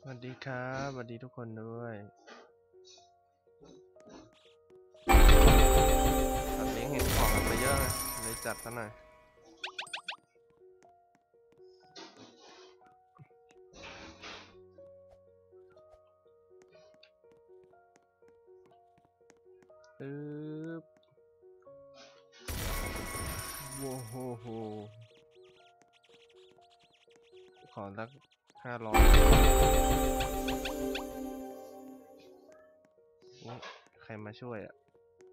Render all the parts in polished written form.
สวัสดีครับสวัสดีทุกคนด้วยสัตว์เลี้ยงเห็นของกันไปเยอะเลยจัดซะหน่อยปึ๊บโว้โหโหขอสัก500นี่ใครมาช่วยอ่ะ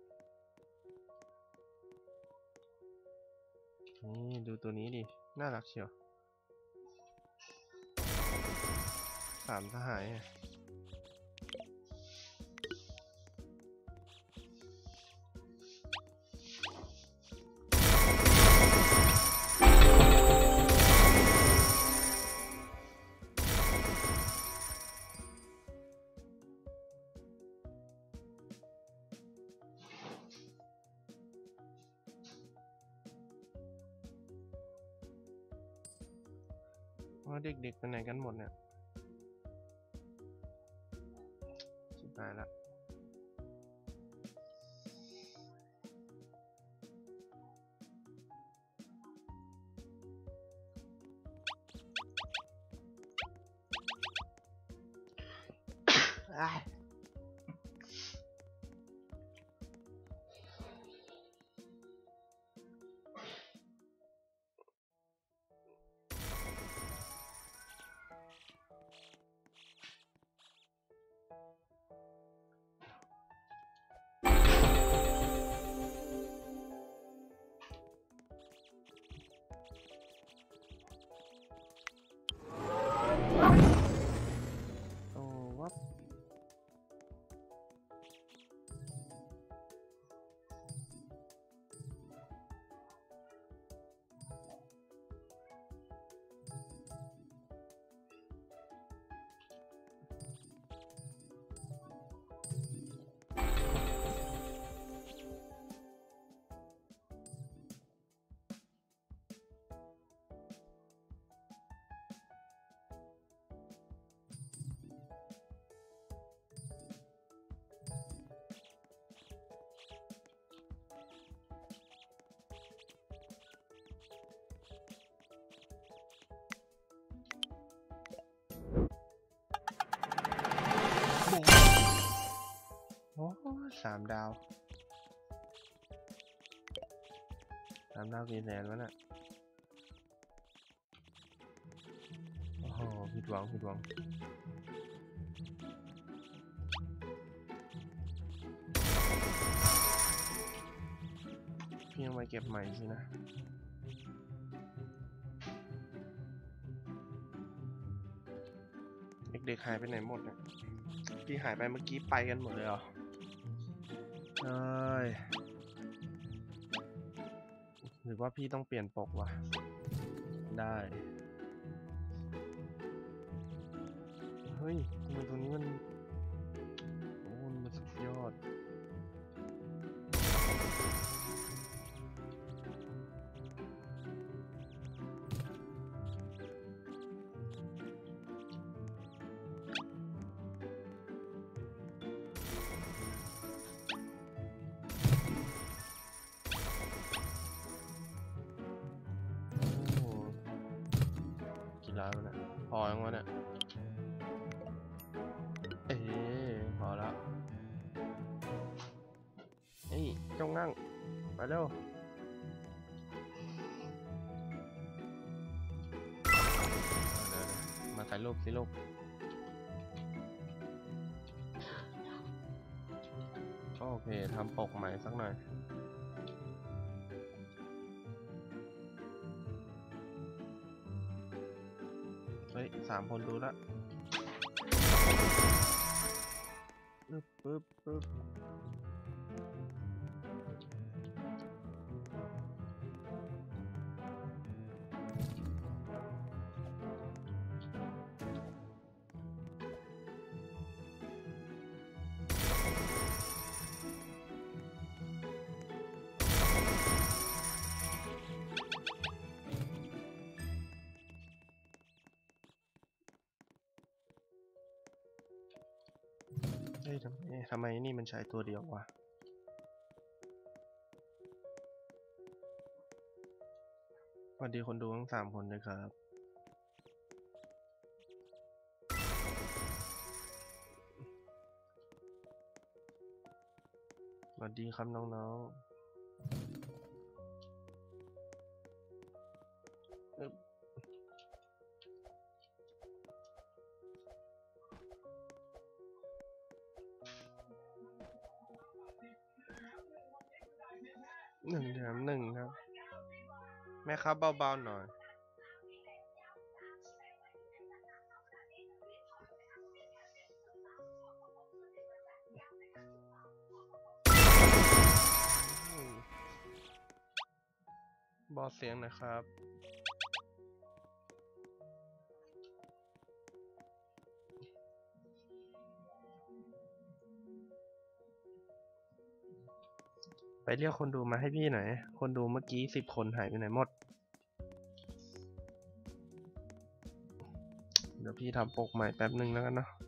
นี่ดูตัวนี้ดิน่ารักเชียว3 สหายว่าเด็กๆไปไหนกันหมดเนี่ยชิบหายละโอ้วับโอ้3 ดาวกี่แสนวะน่ะโอ้โหผิดหวังพี่ยังมาเก็บใหม่สินะเด็กๆหายไปไหนหมดเนี่ยพี่หายไปเมื่อกี้ไปกันหมดเลยเหรอเอ้ยหรือว่าพี่ต้องเปลี่ยนปกวะได้เฮ้ยทำไมตรงนี้มันโอ้มันสุดยอดโอ้กี่ล้านวะเนี่ยพอยังวะเนี่ยเอ๊พอแล้วเฮ้ยจ้องนั่งมาเร็วมาถ่ายรูปสิลูกโอเคทำปกใหม่สักหน่อยเฮ้ย3 คนดูละปึ๊บทำไมนี่มันใช้ตัวเดียววะสวัสดีคนดูทั้ง3 คนเลยครับสวัสดีครับน้องๆ1 แถม 1ครับแม่ครับเบาๆหน่อยบอกเสียงหนะครับ ไปเรียกคนดูมาให้พี่หน่อย คนดูเมื่อกี้10 คนหายไปไหนหมด เดี๋ยวพี่ทำปกใหม่แป๊บนึงแล้วกันเนาะ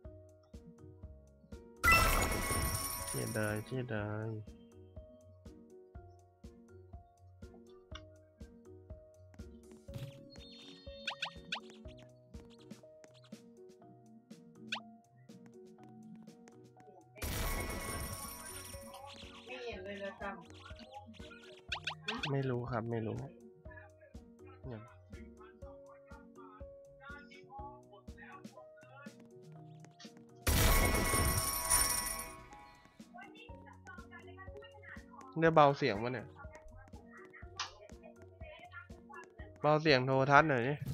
เชี่ยเดยไม่รู้ครับไม่รู้อย่างเนี่ยเบาเสียงวะเนี่ยเบาเสียงโทรทัศน์หน่อยดิ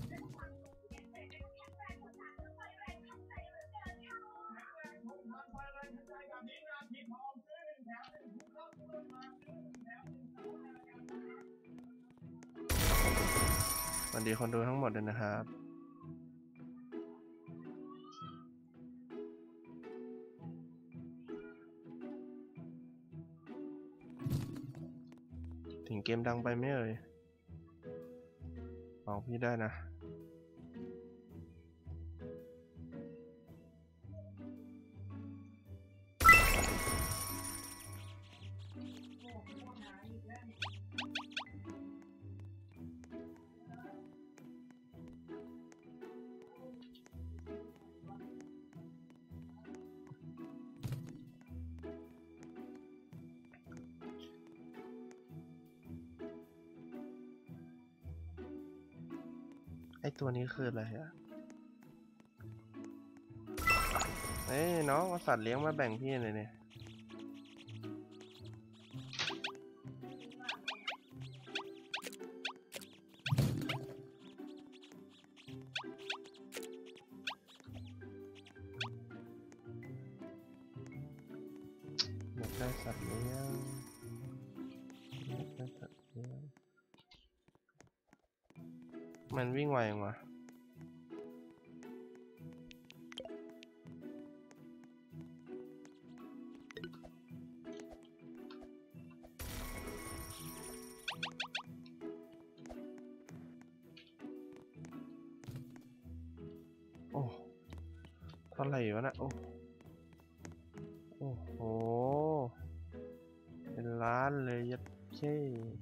สวัสดีคนดูทั้งหมดเลยนะครับถึงเกมดังไปไหมเอ่ยบอกพี่ได้นะไอตัวนี้คืออะไรอะเอ้ยน้องเอาสัตว์เลี้ยงมาแบ่งพี่เลยเนี่ยอยากได้สัตว์เลี้ยงมันวิ่งไวยังวะโอ้เท่าไหร่วะนะโอ้โหเป็นล้านเลยยัดเช่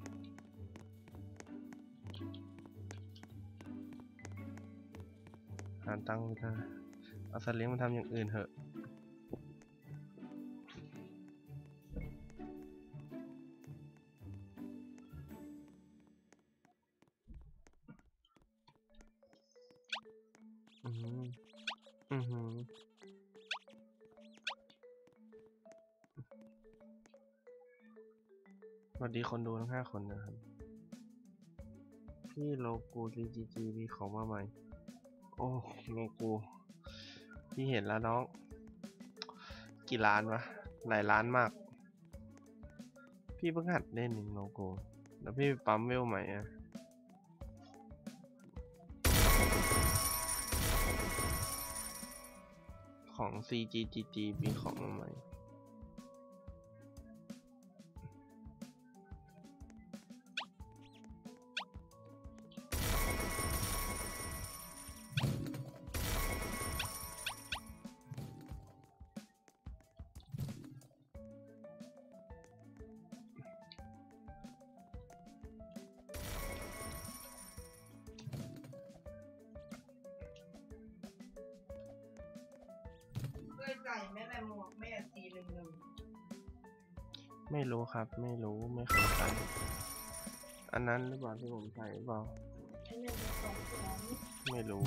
หาตังค์มาเอาสัตว์เลี้ยงมาทำอย่างอื่นเถอะสวัสดีคนดูทั้ง5 คนนะครับพี่โลกู CGG มีของมาใหม่โอ้โลกูพี่เห็นแล้วน้องกี่ล้านวะหลายล้านมากพี่เพิ่งหัดเล่นเองโลกูแล้วพี่ปั๊มเวลใหม่อะของ CGG มีของมาใหม่ไม่รู้ครับไม่รู้ไม่เคยใส่อันนั้นหรือเปล่าที่ผมใส่หรือเปล่าไม่รู้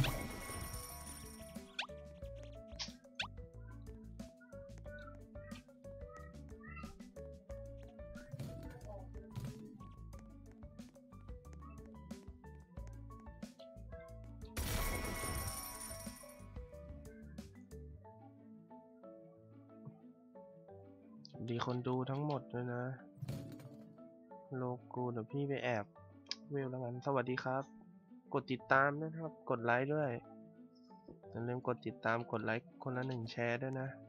ดีคนดูทั้งหมดเลยนะโลกูเดี๋ยวพี่ไปแอบเวลแล้วกันสวัสดีครับกดติดตามนะครับกดไลค์ด้วยอย่าลืมกดติดตามกดไลค์คนละ1 แชร์ด้วยนะ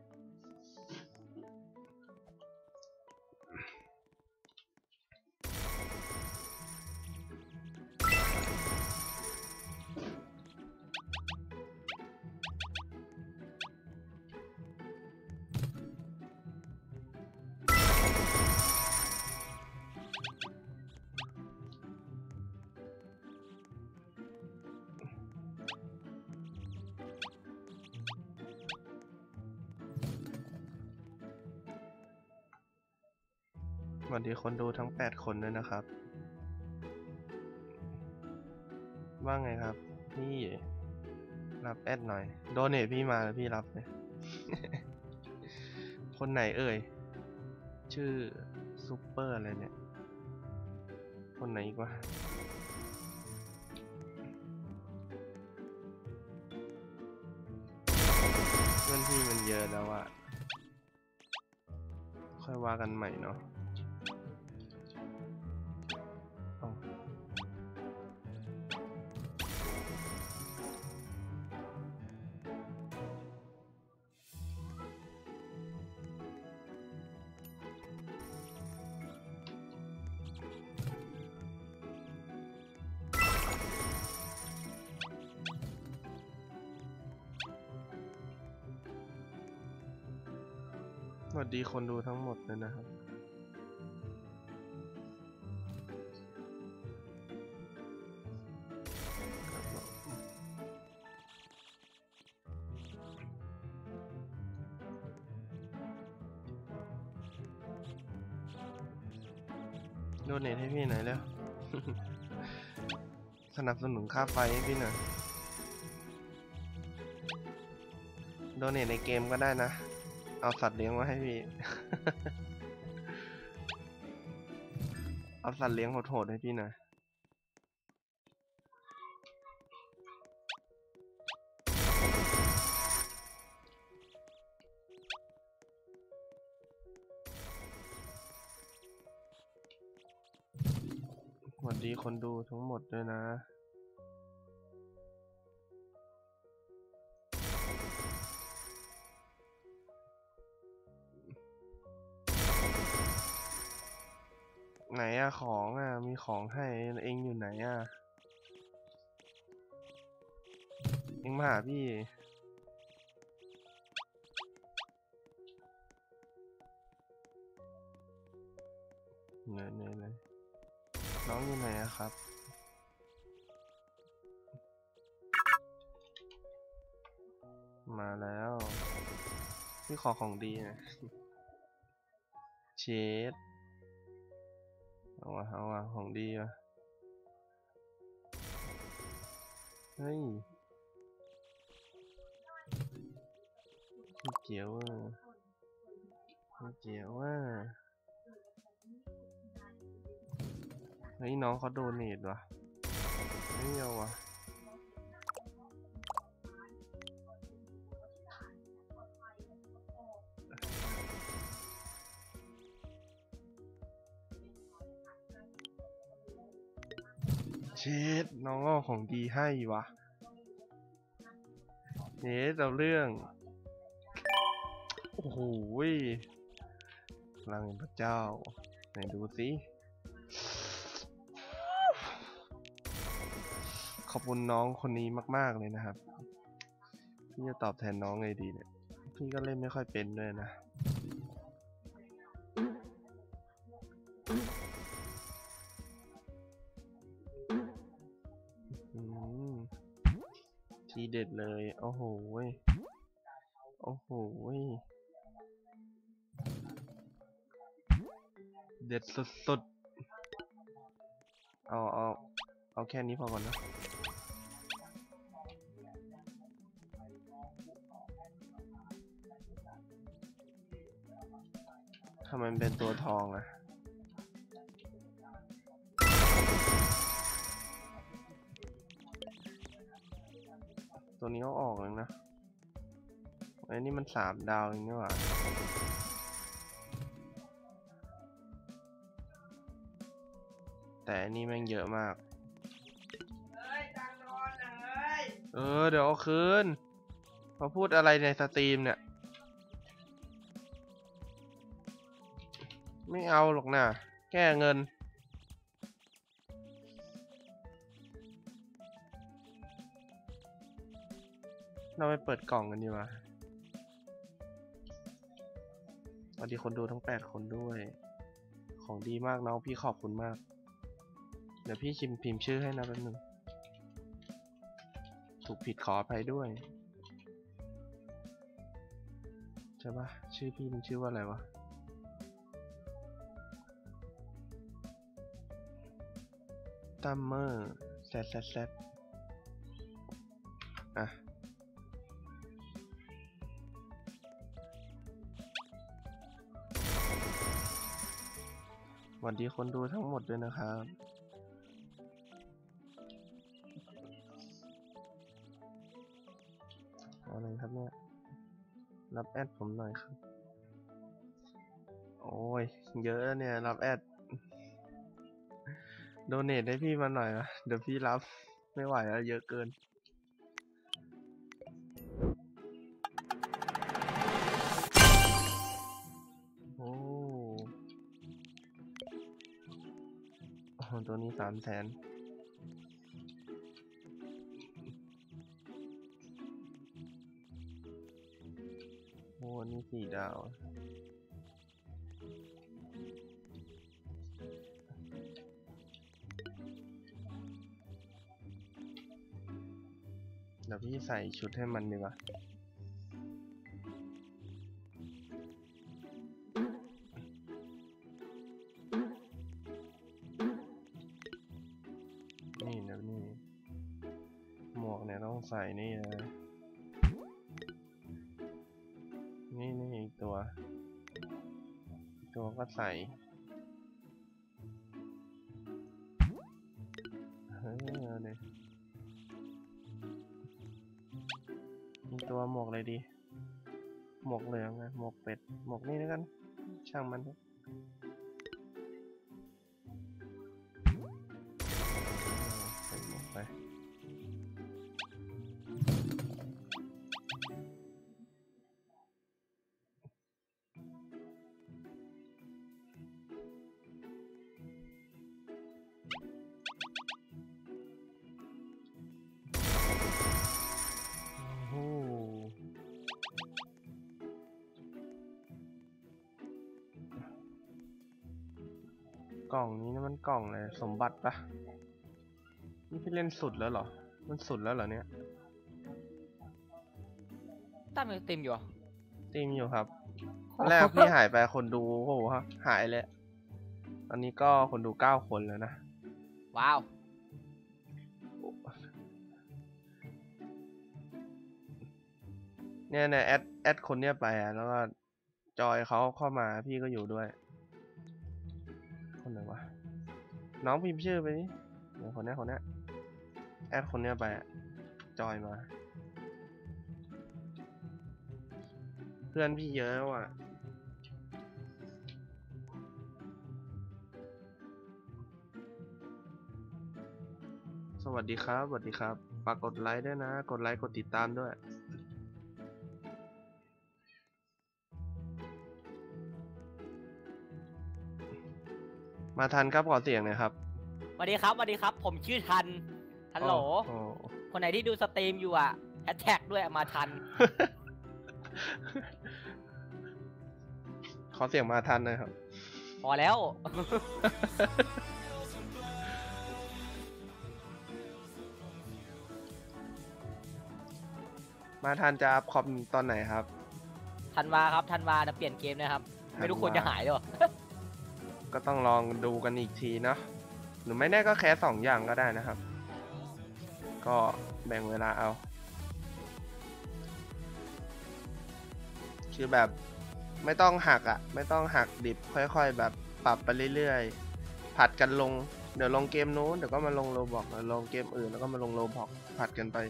สวัสดีคนดูทั้ง8 คนด้วยนะครับว่าไงครับพี่รับแอดหน่อยโดเนทพี่มาแล้วพี่รับเลย คนไหนเอ่ยชื่อซูเปอร์อะไรเนี่ยคนไหนอีกวะเพื่อนพี่มันเยอะแล้วอะค่อยว่ากันใหม่เนาะสวัสดีคนดูทั้งหมดเลยนะครับโดเนทให้พี่หน่อยแล้ว สนับสนุนค่าไฟให้พี่หน่อยโดเนทในเกมก็ได้นะเอาสัตว์เลี้ยงมาให้พี่ เอาสัตว์เลี้ยงโหดๆให้พี่หน่อยสวัสดีคนดูทั้งหมดด้วยนะไหนอะของอะมีของให้เองอยู่ไหนอะเองมาหาพี่เหนื่อยเลยน้องอยู่ไหนอะครับมาแล้วพี่ขอของดีนะเชดเอาว่ะของดีว่ะเฮ้ยพี่เจียวอ่ะพี่เจียวอ่ะเฮ้ยน้องเขาโดเนทว่ะไม่เอาว่ะเชดน้องเอาของดีให้ว่ะเชดเอาเรื่องโอ้โหพลังแห่งพระเจ้าไหนดูสิขอบคุณน้องคนนี้มากๆเลยนะครับพี่จะตอบแทนน้องไงดีเนี่ยพี่ก็เล่นไม่ค่อยเป็นด้วยนะทีเด็ดเลยโอ้โหโอ้โหเด็ดสุดๆเอาแค่นี้พอก่อนนะทำไมมันเป็นตัวทองอะตัวนี้เอาออกเลยนะไอ้นี่มัน3 ดาวเองนี่หว่าแต่อันนี้แม่งเยอะมากเดี๋ยวเอาคืนมาพูดอะไรในสตรีมเนี่ยไม่เอาหรอกนะแก้เงินเราไปเปิดกล่องกันดีกว่าสวัสดีคนดูทั้ง8 คนด้วยของดีมากน้องพี่ขอบคุณมากเดี๋ยวพี่พิมพ์ชื่อให้นะแป๊บนึงถูกผิดขออภัยด้วยใช่ปะชื่อพี่มันชื่อว่าอะไรวะตัมเมอร์แซดอ่ะสวัสดีคนดูทั้งหมดด้วยนะครับอะไรครับเนี่ยรับแอดผมหน่อยครับโอ้ยเยอะเนี่ยรับแอดโดเนทให้พี่มาหน่อยนะเดี๋ยวพี่รับไม่ไหวแล้วเยอะเกินโอ้ตัวนี้300,000โอ้นี่4 ดาวเดี๋ยวพี่ใส่ชุดให้มันดีกว่านี่นะนี่หมวกเนี่ยต้องใส่นี่เลยนี่อีกตัวก็ใส่เนี่ยมีตัวหมวกอะไรดีหมวกเหลืองนะหมวกเป็ดหมวกนี่แล้วกันช่างมันใส่หมวกไปกล่องนี้นะมันกล่องอะไรสมบัติปะนี่พี่เล่นสุดแล้วเหรอมันสุดแล้วเหรอเนี่ยตั้มยังเต็มอยู่อ่ะตีมอยู่ครับตอนแรกพี่หายไปคนดูโอ้โหหายเลยตอนนี้ก็คนดู9 คนแล้วนะว้าวเนี่ยแอดคนเนี้ยไปอ่ะแล้วก็จอยเขาเข้ามาพี่ก็อยู่ด้วยคนไหนวะน้องพิมพ์ชื่อไปนี่เดี๋ยวคนนี้แอดคนเนี้ยไปอ่ะจอยมาเพื่อนพี่เยอะว่ะสวัสดีครับสวัสดีครับฝากกดไลค์ด้วยนะกดไลค์กดติดตามด้วยมาทันครับขอเสียงหน่อยครับสวัสดีครับผมชื่อทันฮัลโหลคนไหนที่ดูสตรีมอยู่อ่ะแฮชแท็กด้วยมาทันขอเสียงมาทันหน่อยครับพอแล้วมาทันจะอัพคอมตอนไหนครับธันวาครับธันวาจะเปลี่ยนเกมนะครับไม่รู้ควรจะหายหรอก็ก็ต้องลองดูกันอีกทีเนาะหรือไม่แน่ก็แค่2 อย่างก็ได้นะครับ ก็แบ่งเวลาเอาคือแบบไม่ต้องหักไม่ต้องหักดิบค่อยๆแบบปรับไปเรื่อยๆผัดกันลงเดี๋ยวลงเกมนู้นเดี๋ยวก็มาลงโรบอกลงเกมอื่นแล้วก็มาลงโรบอกผัดกันไป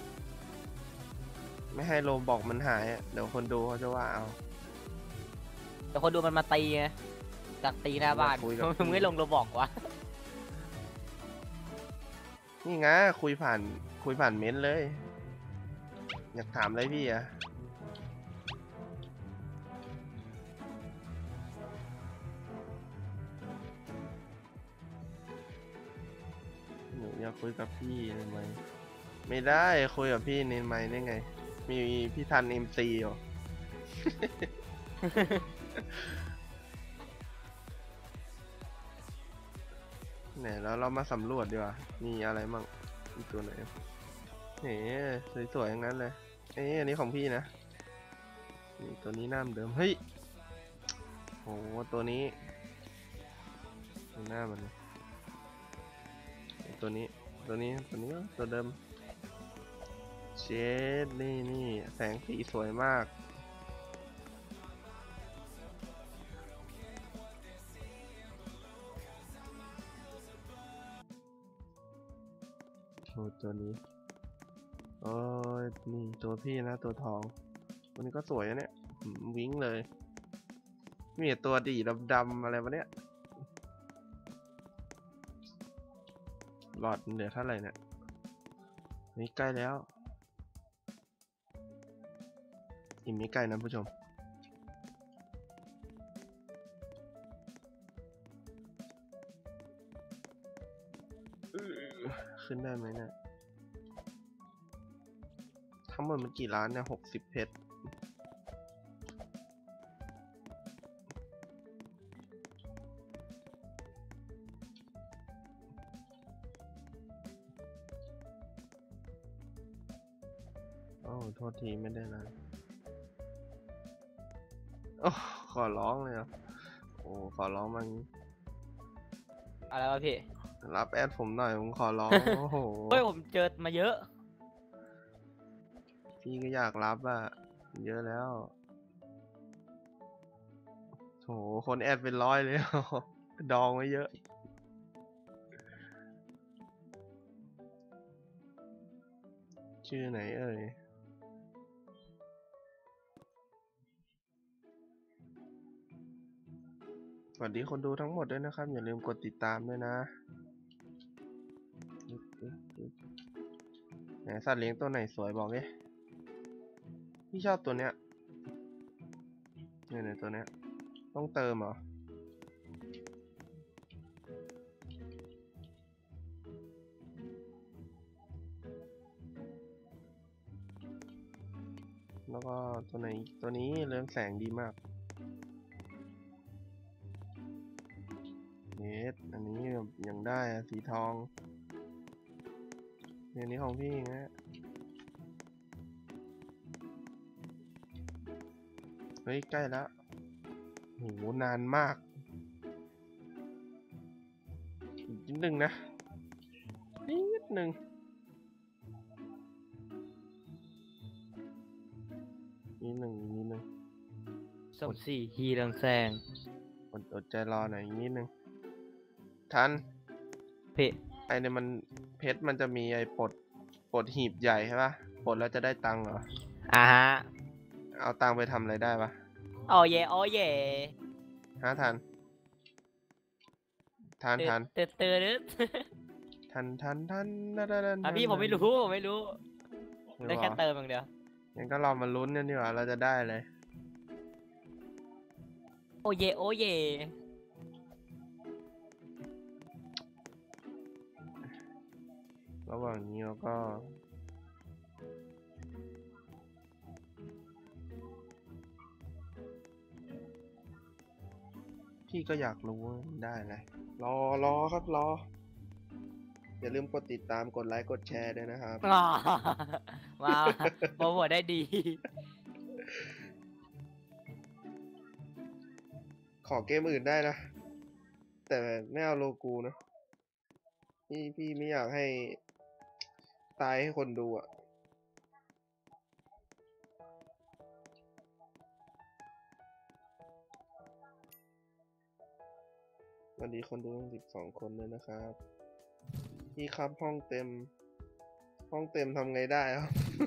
ไม่ให้โรบอกมันหายเดี๋ยวคนดูเขาจะว่าเอาแต่คนดูมันมาตีไงจากตีหน้าบ้านมึงไม่ลงโรบอกวะนี่ไงคุยผ่านเม้นเลยอยากถามอะไรพี่หนูอยากคุยกับพี่ได้ไหมไม่ได้คุยกับพี่ในไมค์ได้ไงมีพี่ทันMCอยู่ เนี่ยแล้วเรามาสำรวจดีกว่ามีอะไรมั่งมีตัวไหนเนี่ยสวยๆอย่างนั้นเลยอันนี้ของพี่นะนี่ตัวนี้หน้าเดิมเฮ้ยโหตัวนี้หน้ามันตัวนี้ตัวเดิมเชดนี่แสงสีสวยมากโอ้ตัวนี้โอ้ยนี่ตัวพี่นะตัวทองตัวนี้ก็สวยนะเนี่ยวิ้งเลยมีตัวดีดำๆอะไรวะเนี่ยหลอดเหลือเท่าไหร่เนี่ยนี่ใกล้แล้วอีกไม่ใกล้นะผู้ชมขึ้นได้ไหมเนี่ยทั้งหมดมันกี่ล้านเนี่ย60 เพชรโอ้โทษทีไม่ได้แล้วโอ้ขอร้องเลยอ่ะโอ้ขอร้องมันอะไรวะพี่รับแอดผมหน่อยผมขอร้องโอ้โหเฮ้ยผมเจอมาเยอะพี่ก็อยากรับเยอะแล้วโหคนแอดเป็น100เลยดองไว้เยอะชื่อไหนเอ่ยสวัสดีคนดูทั้งหมดด้วยนะครับอย่าลืมกดติดตามด้วยนะไหนสัตว์เลี้ยงตัวไหนสวยบอกดิพี่ชอบตัวเนี้ยเนี่ยตัวเนี้ยต้องเติมเหรอแล้วก็ตัวไหนตัวนี้เรืองแสงดีมากอันนี้ยังได้สีทองเนี่ยนี้ของพี่นะเฮ้ยใกล้แล้วโหนานมากอีกนิดนึงนะนิดนึงส้มสีฮีเรืองแสงอดใจรอหน่อยนิดนึงทันเพไอเนี่ยมันเพชรมันจะมีไอปลดหีบใหญ่ใช่ปะปลดแล้วจะได้ตังค์เหรอฮะเอาตังค์ไปทำอะไรได้ปะโอ้เย่ฮะทันตื่นพี่ผมไม่รู้ได้แค่เติมอย่างเดียวงั้นก็เรามาลุ้นกันดีกว่าเราจะได้เลยโอ้เย่ระหว่างนี้เราก็พี่ก็อยากรู้ได้เลยรอครับอย่าลืมกดติดตามกดไลค์กดแชร์ด้วยนะครับว้าวโปรโมทได้ดีขอเกมอื่นได้นะแต่ไม่เอาโลกูนะพี่ไม่อยากให้ตายให้คนดูอ่ะสวัสดีคนดู12 คนเลยนะครับพี่ครับห้องเต็มทำไงได้ครับ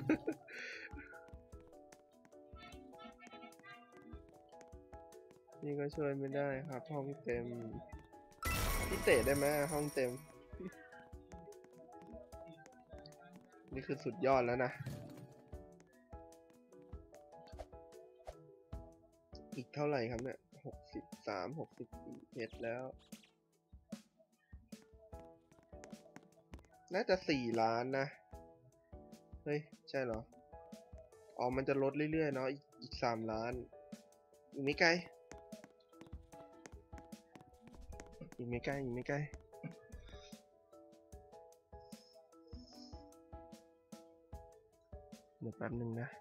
พี่ก็ช่วยไม่ได้ครับห้องเต็มพี่เตะได้ไหมห้องเต็ม นี่คือสุดยอดแล้วนะอีกเท่าไหร่ครับเนี่ย63 64เพชรแล้วน่าจะ4 ล้านนะเฮ้ยใช่เหรออ๋อมันจะลดเรื่อยๆเนาะอีก3 ล้านอีกไม่ไกลอีกไม่ใกล้เดี๋ยวแป๊บนึงนะ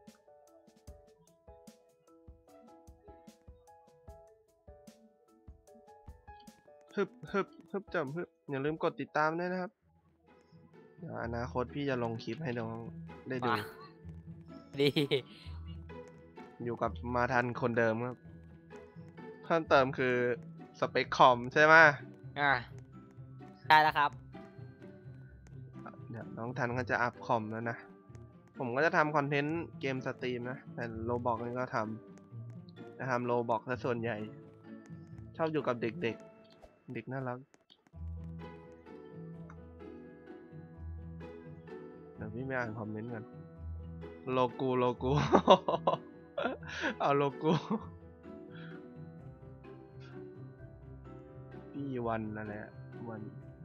ฮึบจำฮึบอย่าลืมกดติดตามด้วยนะครับเดี๋ยวอนาคตพี่จะลงคลิปให้น้องได้ดูดีอยู่กับมาทันคนเดิมครับเพิ่มเติมคือสเปคคอมใช่ไหมได้แล้วครับเดี๋ยวน้องทันเขาจะอัพคอมแล้วนะผมก็จะทำคอนเทนต์เกมสตรีมนะแต่โลบอกนี่ก็ทำจะทำโลบอกซะส่วนใหญ่ชอบอยู่กับเด็กเด็กน่ารักเดี๋ยวพี่ไม่อ่านคอมเมนต์กันโลกู เอาโลกูพี่วันอะไรอะวัน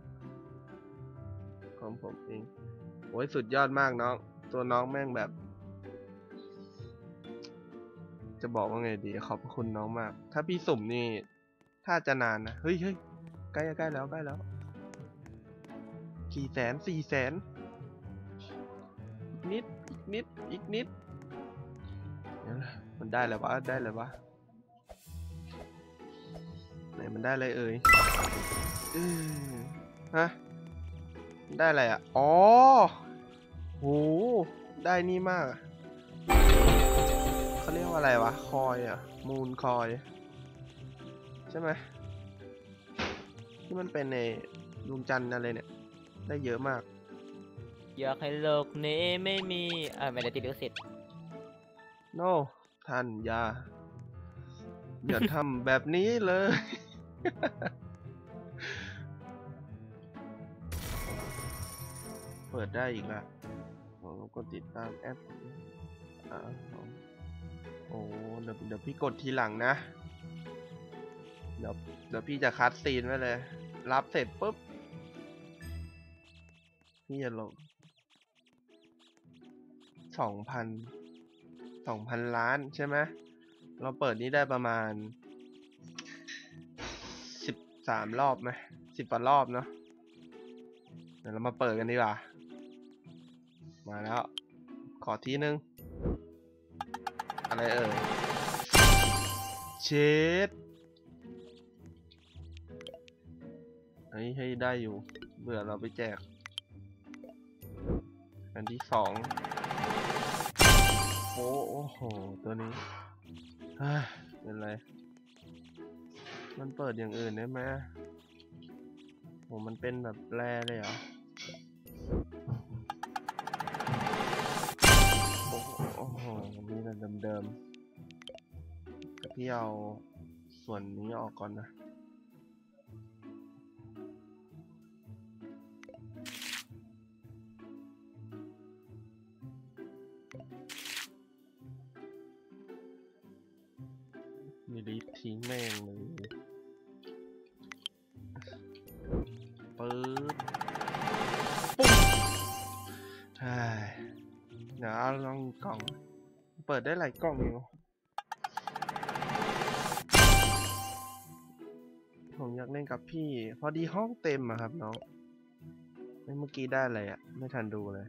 ของผมเองโอ้ยสุดยอดมากน้องตัวน้องแม่งแบบ จะบอกว่าไงดีขอบคุณน้องมากถ้าพี่สุ่มนี่ถ้าจะนานนะเฮ้ยใกล้แล้วกี่แสน4 แสนอีกนิดเดี๋ยวนะมันได้แล้ววะไหนมันได้อะไรเอ่ยฮะได้อะไรอ่ะอ๋อโหได้นี่มากเขาเรียกว่าอะไรวะคอยอ่ะมูนคอยใช่ไหมที่มันเป็นในดวงจันทร์อะไรเนี่ยได้เยอะมากอยากให้โลกนี้ไม่มีไม่ได้ติดลิขสิทธิ์โนท่านอย่าทำแบบนี้เลย เปิดได้อีกละผมกดติดตามแอปโอ้เดี๋ยวพี่กดทีหลังนะเดี๋ยวพี่จะคัดซีนไว้เลยรับเสร็จปุ๊บพี่จะลง2,000 ล้านใช่ไหมเราเปิดนี้ได้ประมาณ13 รอบไหม10 กว่ารอบเนาะเดี๋ยวเรามาเปิดกันดีกว่ามาแล้วขอทีนึงอะไรเอ่ยเชดให้ได้อยู่เบื่อเราไปแจกอันที่2โอ้โหตัวนี้เป็นไรมันเปิดอย่างอื่นได้ไหมโหมันเป็นแบบแร่เลยเหรอโอ้โหมีแต่เดิมๆแต่พี่เอาส่วนนี้ออกก่อนนะมีลิฟทิ้งแม่งเลยปึ๊บปุ๊บเดี๋ยวเอาลองกล่องเปิดได้หลายกล่องอยู่ผมอยากเล่นกับพี่พอดีห้องเต็มอะครับน้องเมื่อกี้ได้อะไรอะไม่ทันดูเลย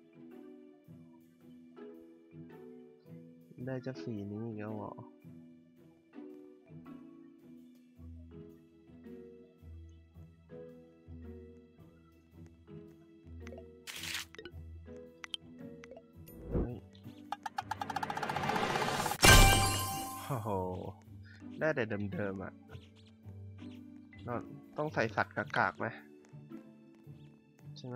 ได้จะสีนี้อีกแล้วเหรอโหได้แต่เดิมๆอ่ะเราต้องใส่สัตว์กากๆไหมใช่ไหม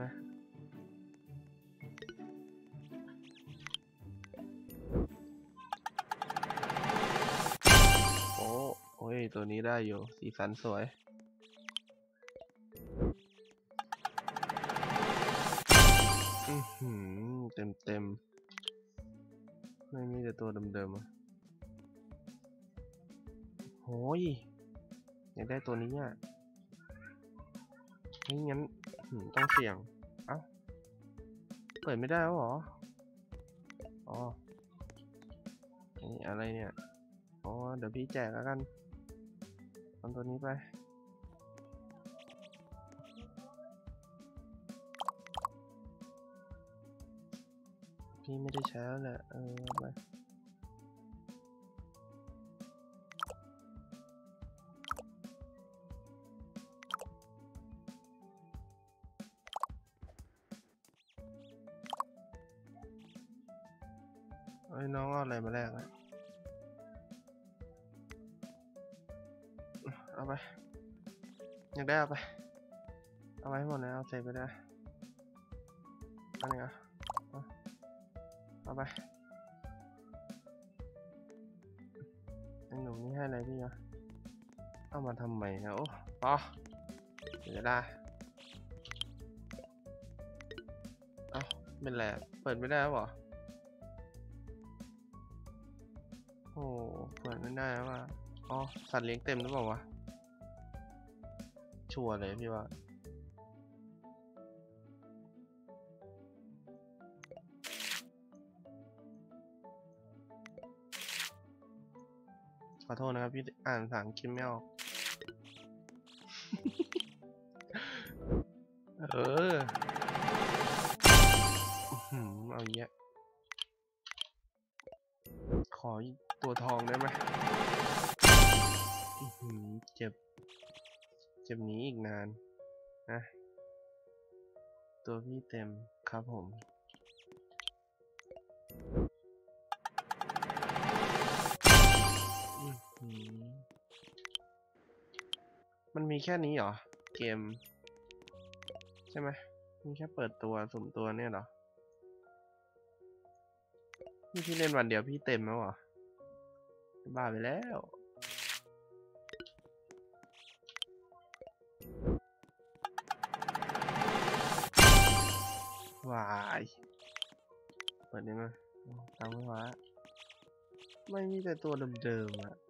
โอ้ยตัวนี้ได้อยู่สีสันสวยเต็มไม่มีแต่ตัวเดิมๆอ่ะโอ้ยอยากได้ตัวนี้อ่ะงั้นต้องเสี่ยงเอ้าเปิดไม่ได้แล้วเหรออ๋อนี่อะไรเนี่ยอ๋อเดี๋ยวพี่แจกแล้วกันเอาตัวนี้ไปพี่ไม่ได้ใช้แล้วแหละไปน้องเอาอะไรมาแลกอะเอาไปอยากได้เอาไปให้หมดเลยเอาเซฟไปได้อันนี้เอาไปไอ้หนุ่มนี่ให้อะไรพี่อะเอามาทำไมนะโอ้พอเดี๋ยวได้เอ้าเป็นไรเปิดไม่ได้แล้วเหรอโอ้เปิดไม่ได้แล้วว่ะอ๋อสัตว์เลี้ยงเต็มหรือเปล่าวะชัวร์เลยพี่ว่าขอโทษนะครับพี่อ่านภาษาอังกฤษไม่ออกเอาอย่างเงี้ยขอตัวทองได้ไหมเจ็บหนีอีกนานนะตัวพี่เต็มครับผมมันมีแค่นี้เหรอเกมใช่ไหมมีแค่เปิดตัวสุ่มตัวเนี่ยเหรอพี่เล่นวันเดียวพี่เต็มแล้วเหรอบ้าไปแล้ววายเปิดได้ไหมตามไม่ว่าไม่มีแต่ตัวเดิมๆอ่ะ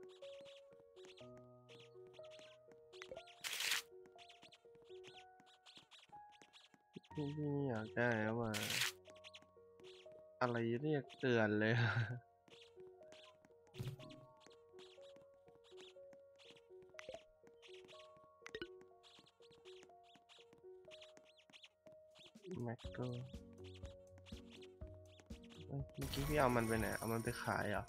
พี่อยากได้แล้วว่าอะไรเรียกเตือนเลยแม็กโกเมื่อกี้พี่เอามันไปไหนเอามันไปขายเหรอ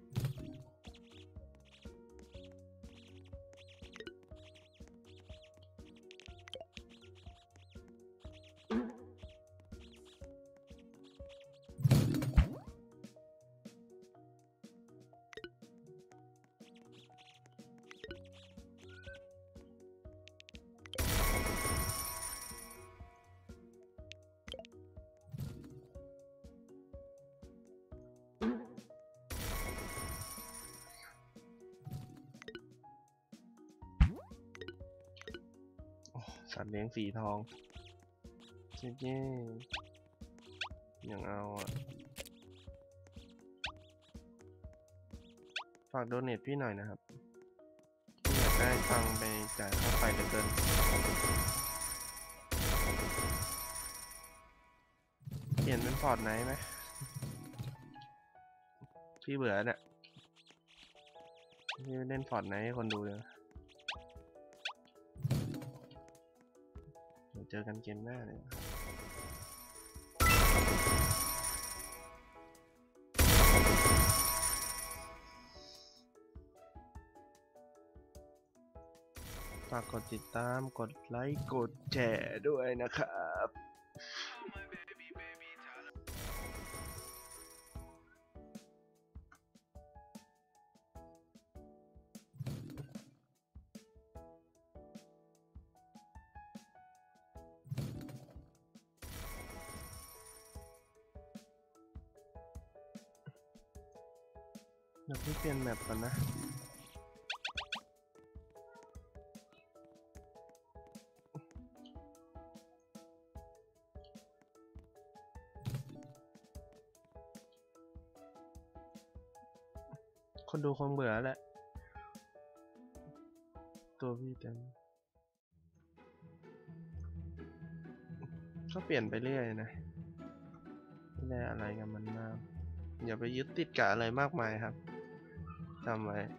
สัตว์เลี้ยงสีทองเจ๊ยังเอาอ่ะฝากโดเนทพี่หน่อยนะครับอยากได้ตังค์ไปจ่ายค่าไฟเหลือเกินเปลี่ยนเป็นฟอร์ดไนท์ไหมพี่เบื่อเนี่ยพี่เล่นฟอร์ดไนท์ให้คนดูเลยเดี๋ยวเจอกันเกมหน้าเลยฝากกดติดตามกดไลค์กดแชร์ด้วยนะครับเดี๋ยวพี่เปลี่ยนแมปก่อนนะคนดูคงเบื่อแหละตัวพี่เต็มก็เปลี่ยนไปเรื่อยนะไม่ได้อะไรกับมันมากอย่าไปยึดติดกับอะไรมากมายครับจำไว้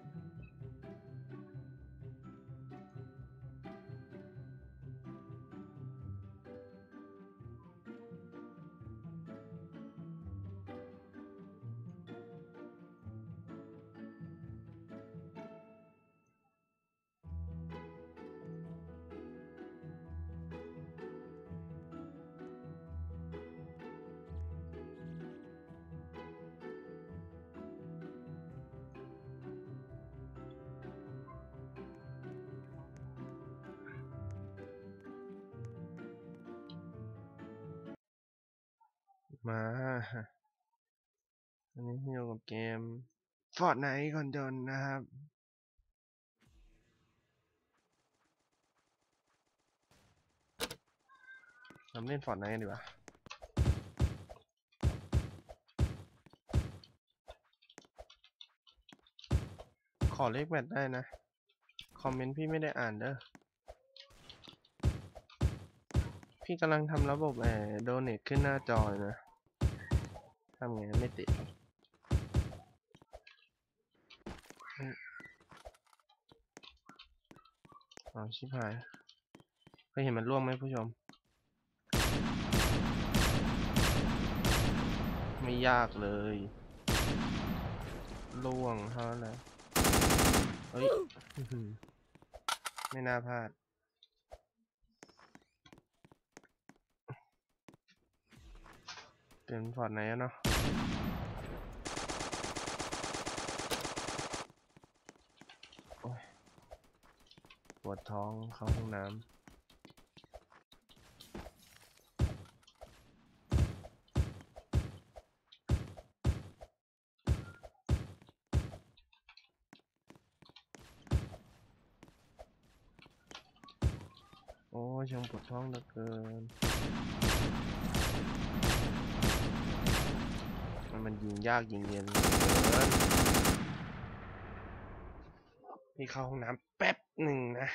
มาอันนี้อยู่กับเกม Fortnite คนจนนะครับเราเล่น Fortnite กันดีกว่าขอเลขแมทได้นะ คอมเมนต์พี่ไม่ได้อ่านเด้อพี่กำลังทำระบบโดเนทขึ้นหน้าจอนะทำไงไม่ติดอ๋อชิบหายเคยเห็นมันร่วงไหมผู้ชมไม่ยากเลยร่วงเท่านั้นแหละเฮ้ย ไม่น่าพลาดเป็นฟอร์ดไหนอะเนาะโอ้ยปวดท้องเข้าห้องน้ำโอ้ยช่างปวดท้องเหลือเกินมันยิงยากยิงเย็นเหลือเกินพี่เข้าห้องน้ำแป๊บหนึ่งนะ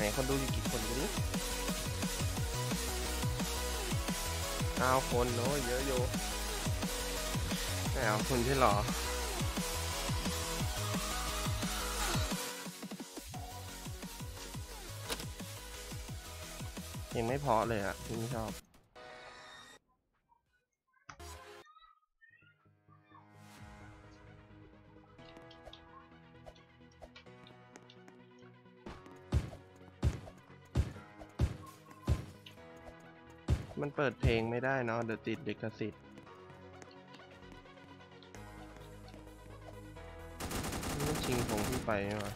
คนดูอยู่กี่คนกันนี้9 คนโอ้ยเยอะอยู่ไหนเอาคุณใช่หรอยังไม่พอเลยอะพี่ไม่ชอบมันเปิดเพลงไม่ได้เนาะเดี๋ยวติดลิขสิทธิ์นี่ชิงของพี่ไปใช่ไหม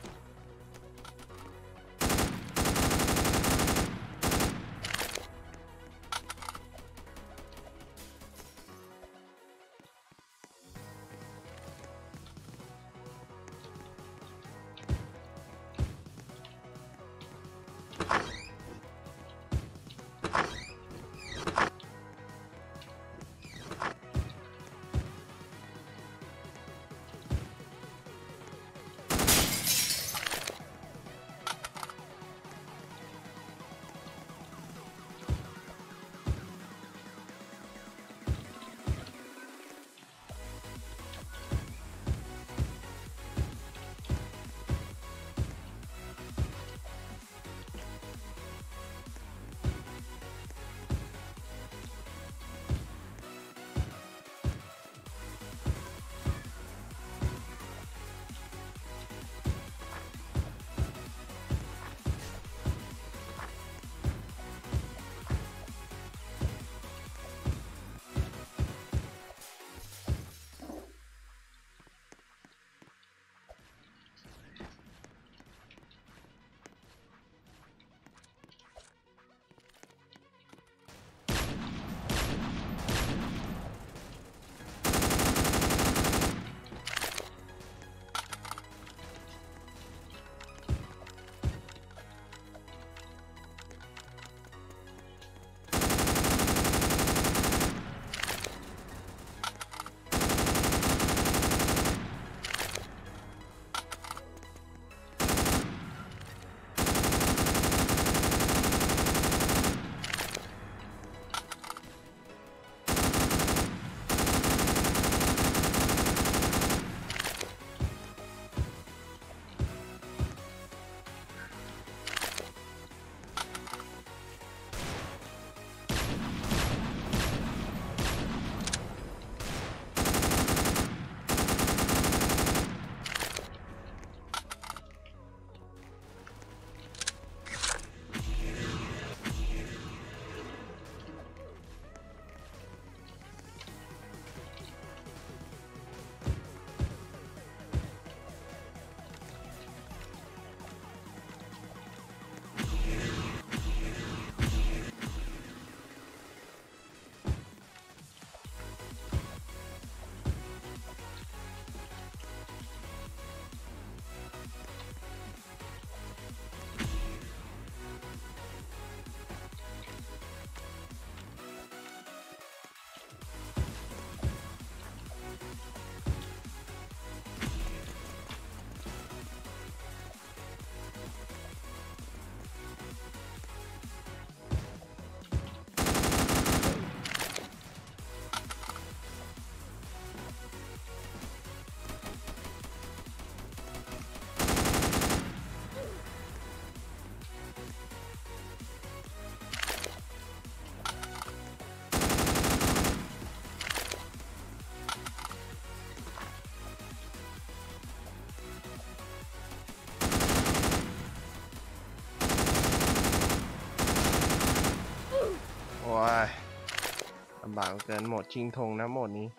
โอ้ยลำบากเกินโหมดชิงธงนะโหมดนี้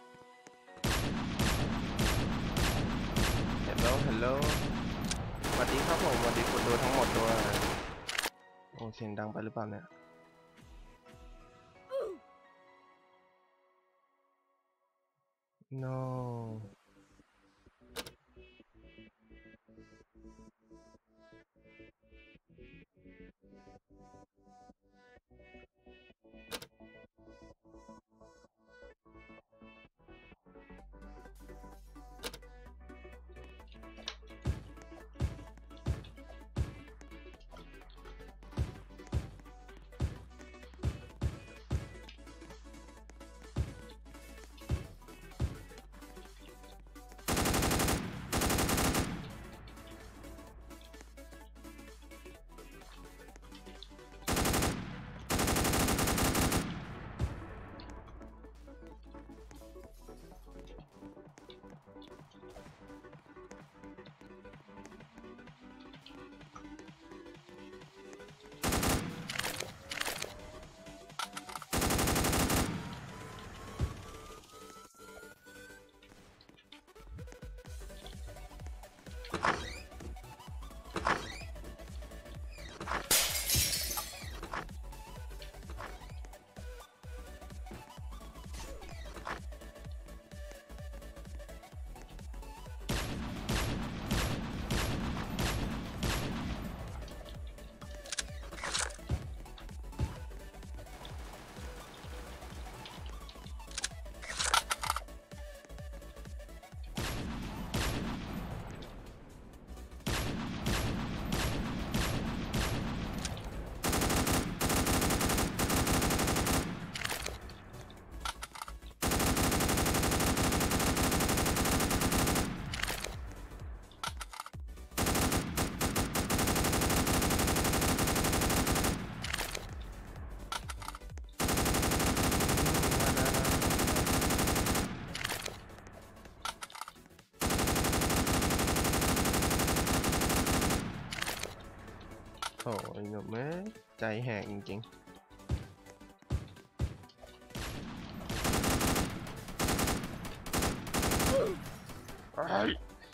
ฮัลโหลสวัสดีครับผมสวัสดีคนดูทั้งหมดด้วยโอ้เสียงดังไปหรือเปล่าเนี่ย no ไอ้หนุ่มเอ้ยใจแหกจริงๆไอ้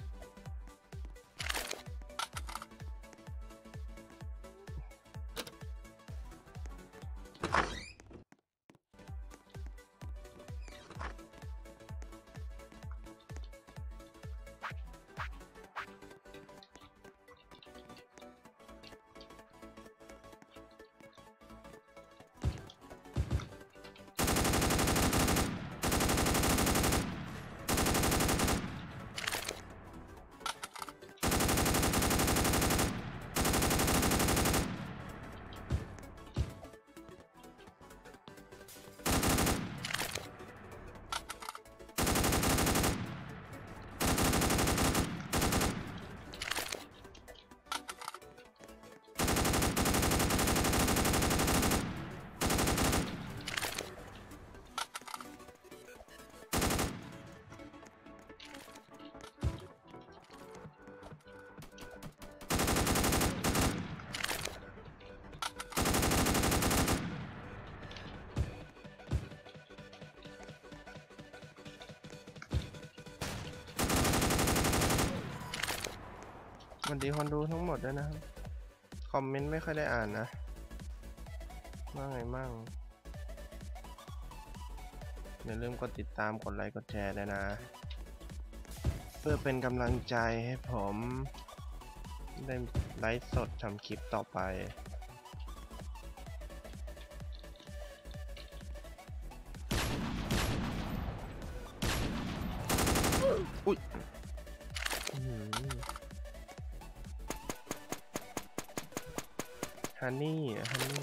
สวัสดีคนดูทั้งหมดด้วยนะครับ คอมเมนต์ไม่ค่อยได้อ่านนะว่าไงมั่งอย่าลืมกดติดตามกดไลค์กดแชร์ด้วยนะ เพื่อเป็นกำลังใจให้ผมได้ไลฟ์สดทำคลิปต่อไปอุ๊ยฮันนี่ฮันนี่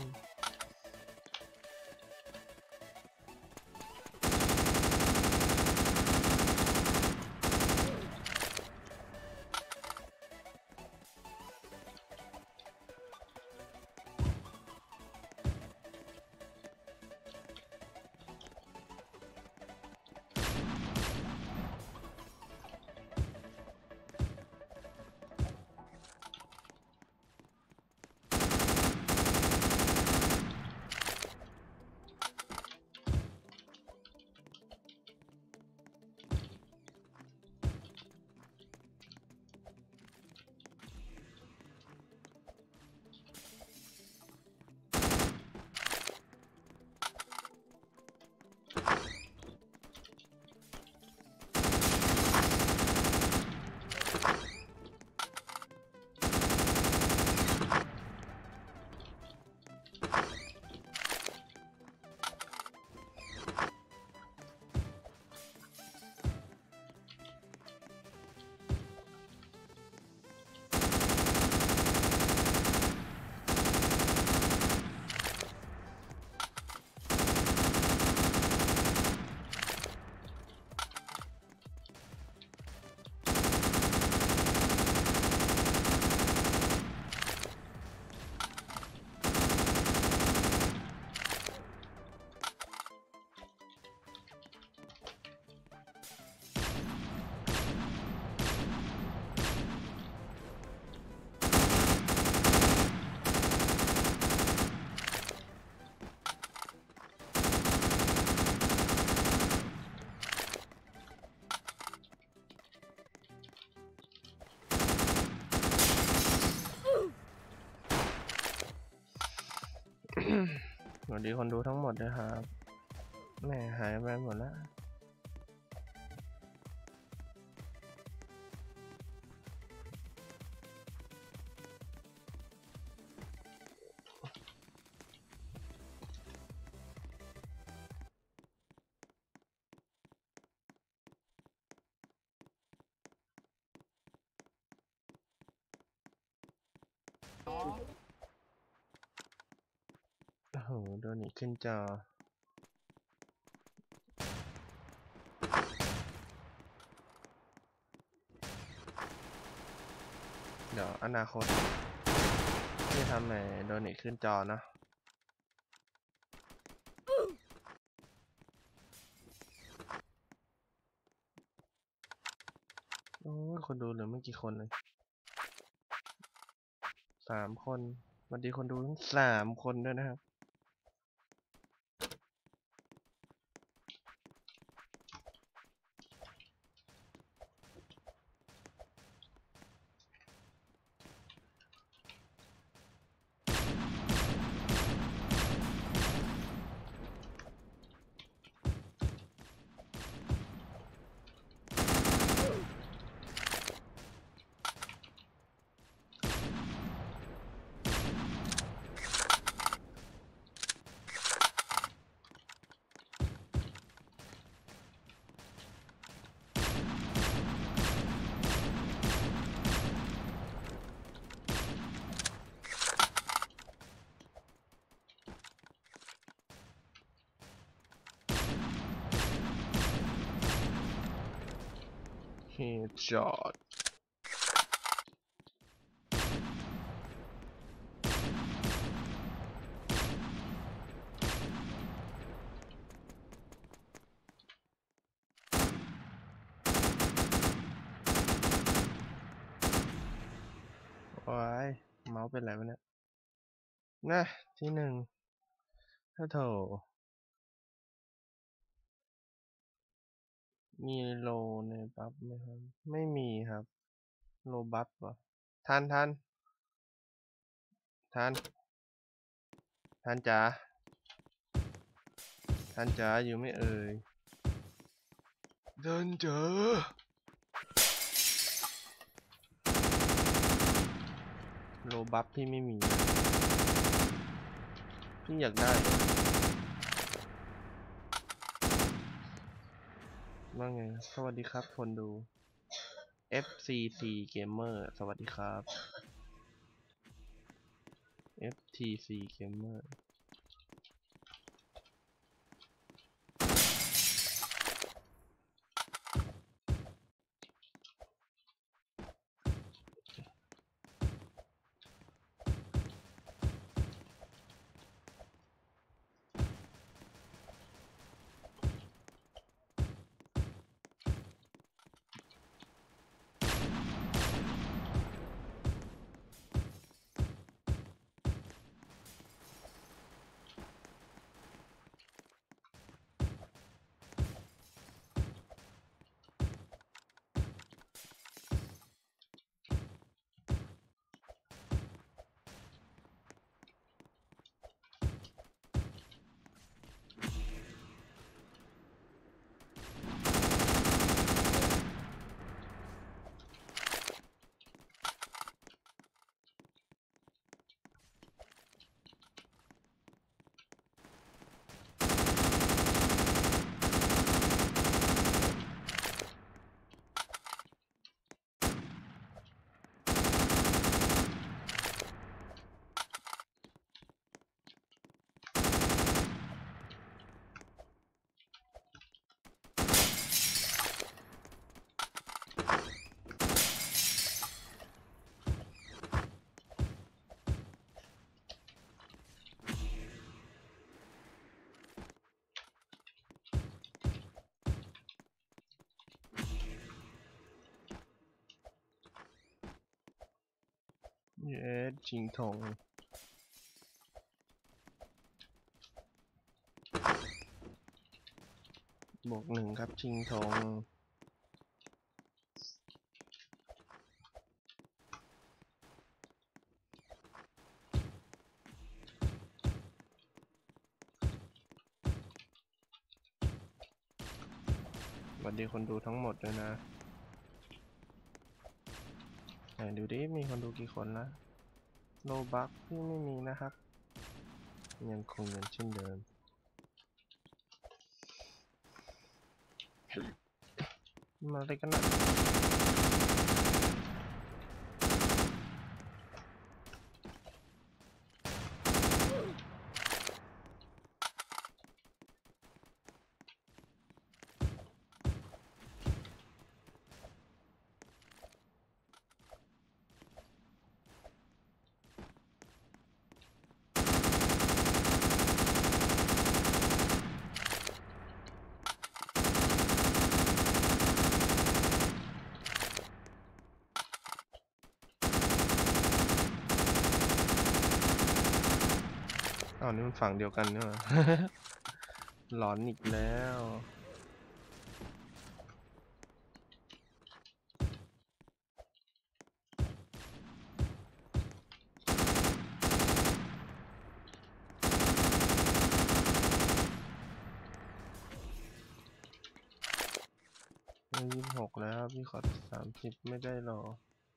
สวัสดีคนดูทั้งหมดด้วยครับแม่หายไปหมดแล้วโอ้โหโดนอีกขึ้นจอเดี๋ยวอนาคตที่ทำไหนโดนอีกขึ้นจอเนาะโอ้ยคนดูเหลือไม่กี่คนเลย3 คนสวัสดีคนดูทั้ง3 คนด้วยนะครับ Headshot โอ้ยเมาส์เป็นไรวะเนี่ยนะที่1ถ้าโถมีโลในบัฟไหมครับไม่มีครับโลบัฟเหรอทันทันจ๋าทันจ๋าอยู่ไม่เอ่ยทันจ๋าโลบัฟพี่ไม่มีพี่อยากได้ว่าไงสวัสดีครับคนดู FCC Gamer สวัสดีครับ FTC Gamerชิงทองบวก1ครับชิงทองสวัสดีคนดูทั้งหมดเลยนะไหนดูดิมีคนดูกี่คนละโลบัคที่ไม่มีนะครับยังคงเหมือนเช่นเดิมมาอะไรกันนะาวนี่มันฝั่งเดียวกันเนี่ย หลอนอีกแล้ว26แล้วพี่ขอ30ไม่ได้หรอ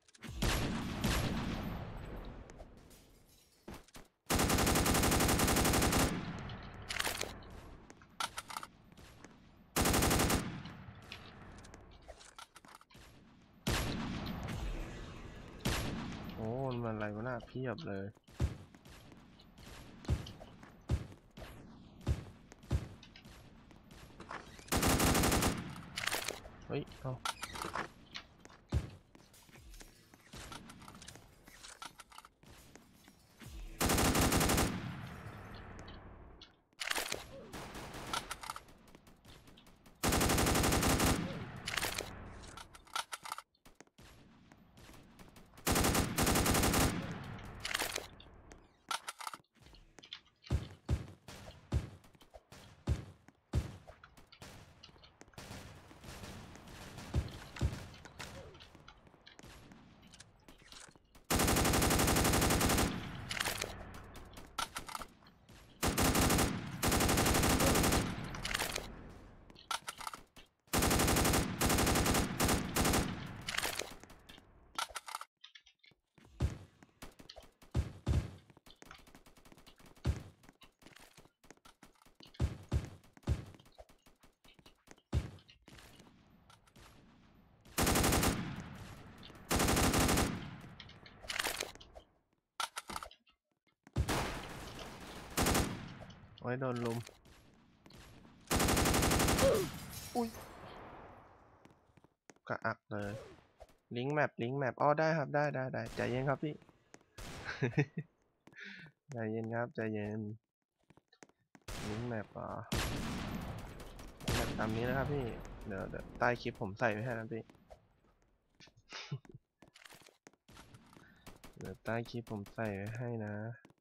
โอ้มันอะไรวะน่าเพียบเลยเฮ้ยเอ้าไว้โดนลุมอุ้ยกระอักเลยลิงก์แมปอ๋อได้ครับได้ใจเย็นครับพี่ ใจเย็นครับใจเย็นลิงก์แมปอ่ะแมปตามนี้นะครับพี่เดี๋ยวใต้คลิปผมใส่ไว้ให้นะพี่ เดี๋ยวใต้คลิปผมใส่ไว้ให้นะ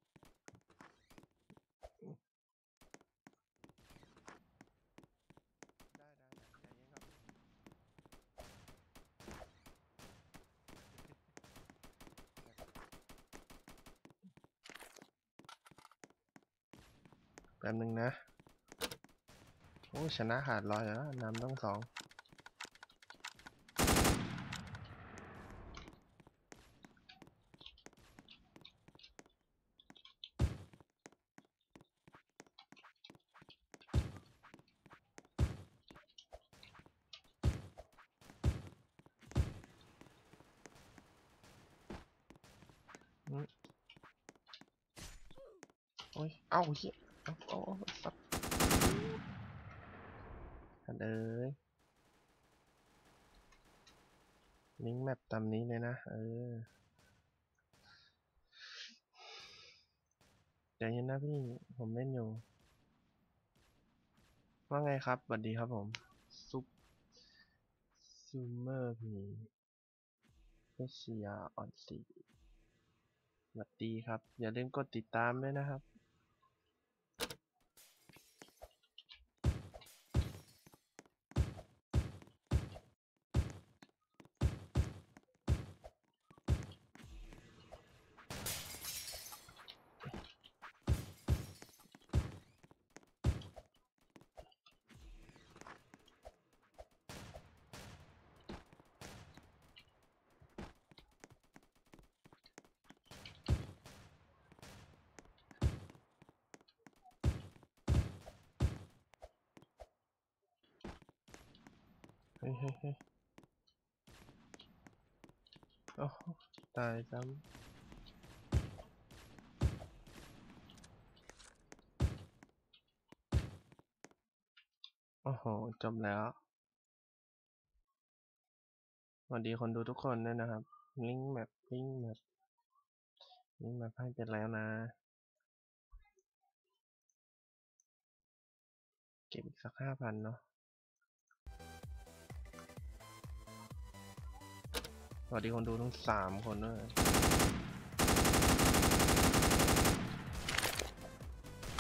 แป๊บนึงนะโอ้ชนะขาดลอยแล้วนำต้อง2โอ้ยเอ้าเฮียเอาสับกันลิงก์แมปตามนี้เลยนะใจเย็นนะพี่ผมเล่นอยู่ว่าไงครับสวัสดีครับผมซุปซูเมอร์พีเอชยาออนซีสวัสดีครับอย่าลืมกดติดตามด้วยนะครับเฮ้ยโอ้ตายซ้ำโอ้โหจบแล้วสวัสดีคนดูทุกคนด้วยนะครับลิงก์แมปให้เป็นแล้วนะเก็บอีกสัก5,000เนาะสวัสดีคนดูทั้ง3คนด้วย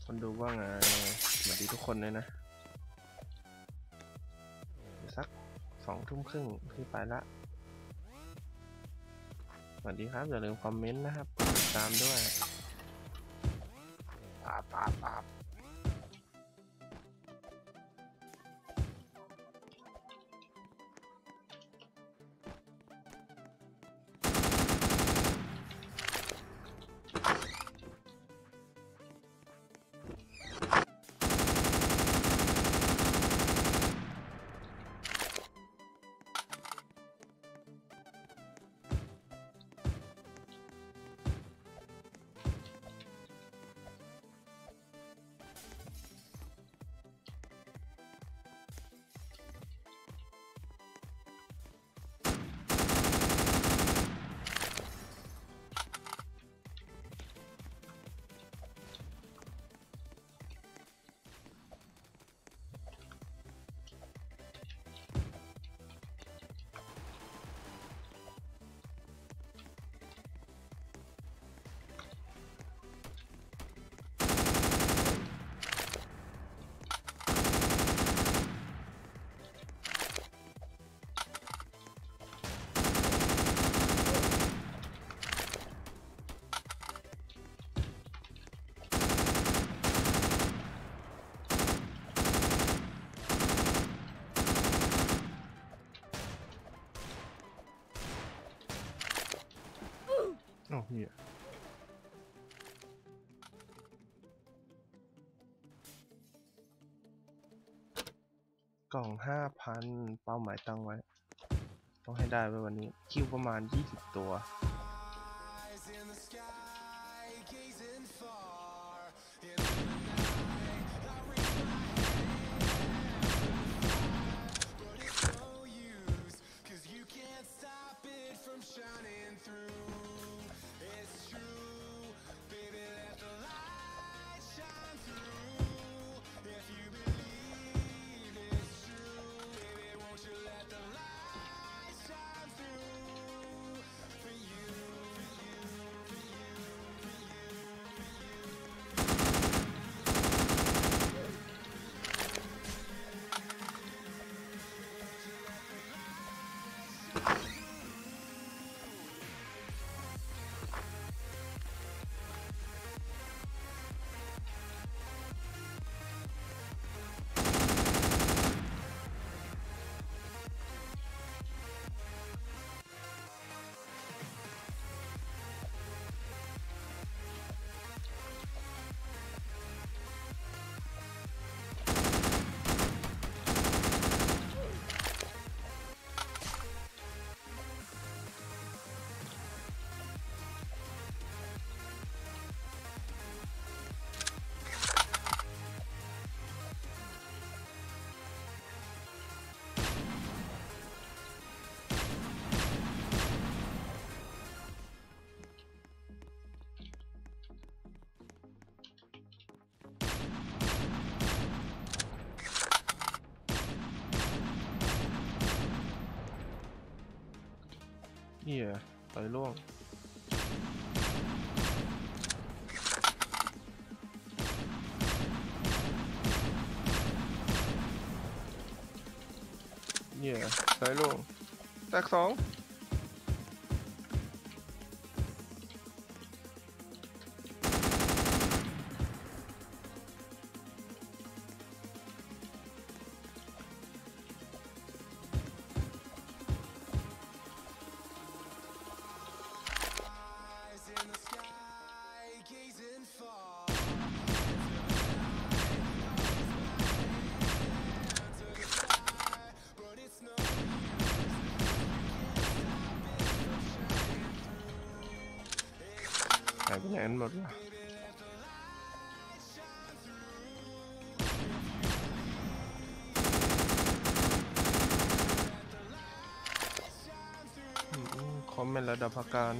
คนดูว่าไงสวัสดีทุกคนเลยนะสัก20:30พี่ไปละสวัสดีครับอย่าลืมคอมเมนต์นะครับกดติดตามด้วยปาบโอ้เหี้ยกล่อง 5,000 เป้าหมายตั้งไว้ต้องให้ได้ไว้วันนี้คิวประมาณ20ตัวเหี้ยต่อยล่วงเหี้ยต่อยล่วงแตก2หายไปไหนกันหมดวะคอมเมนต์ระดับพักการ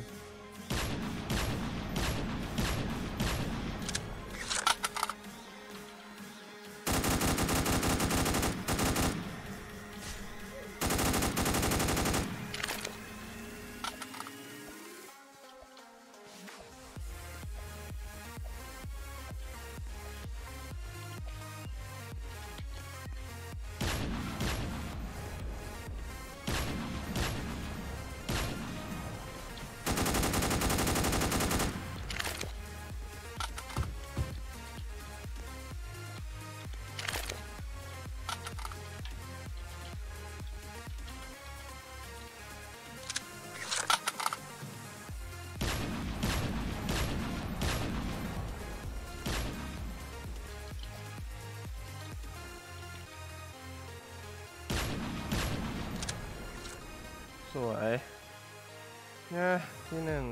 สวยเนี่ยที่หนึ่ง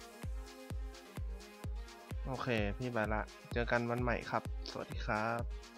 โอเคพี่ไปละเจอกันวันใหม่ครับสวัสดีครับ